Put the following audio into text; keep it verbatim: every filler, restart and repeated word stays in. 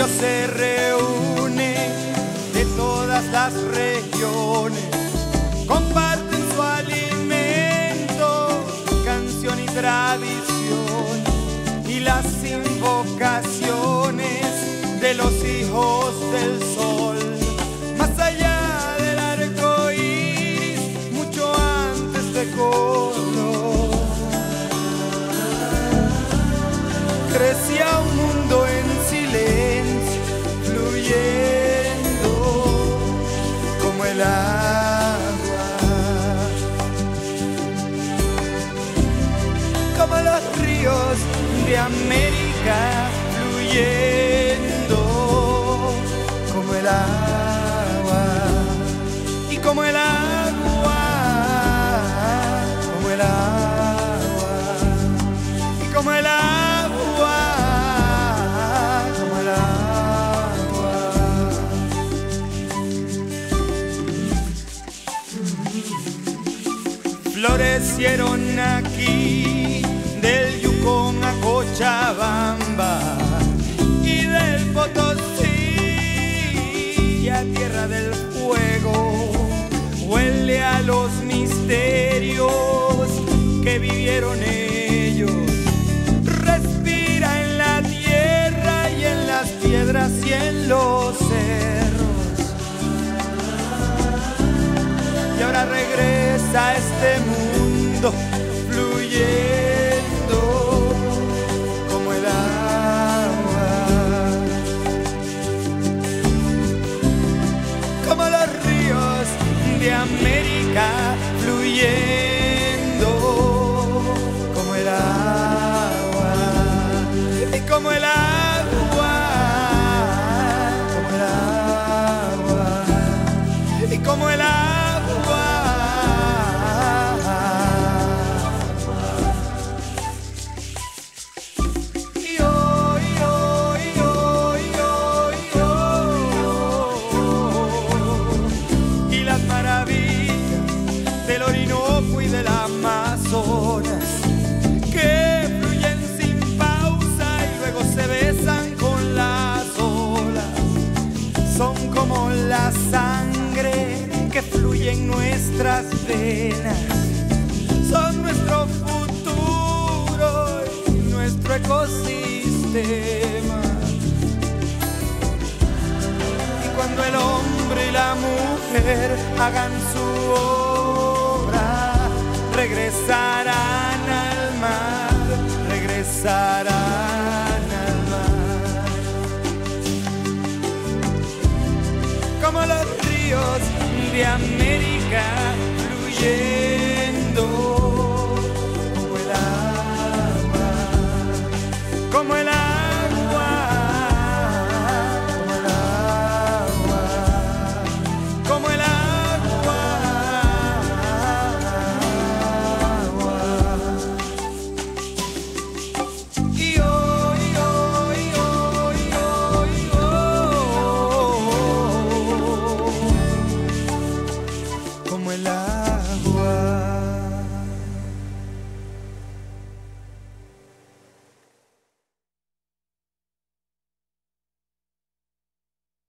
se reúne de todas las regiones, comparten su alimento, canción y tradición, y las invocaciones de los hijos del sol. Más allá del arco iris, mucho antes de color, crecía un mundo en silencio, fluyendo como el agua, como los ríos de América, fluyendo como el agua, y como el agua, como el agua, y como el agua. Florecieron aquí del Yukon a Cochabamba y del Potosí a Tierra del Fuego. Huele a los misterios que vivieron ellos. Respira en la tierra y en las piedras y en los cerros. Y ahora regresa a este mundo fluyendo como el agua, como los ríos de América, fluyendo como el agua, y como el agua, como el agua, y como el agua. Del Orinoco y del Amazonas, que fluyen sin pausa y luego se besan con las olas. Son como la sangre que fluye en nuestras venas. Son nuestro futuro y nuestro ecosistema. Y cuando el hombre y la mujer hagan su obra, regresarán al mar, regresarán al mar. Como los ríos de América, fluyendo como el agua, como el agua. Como el agua.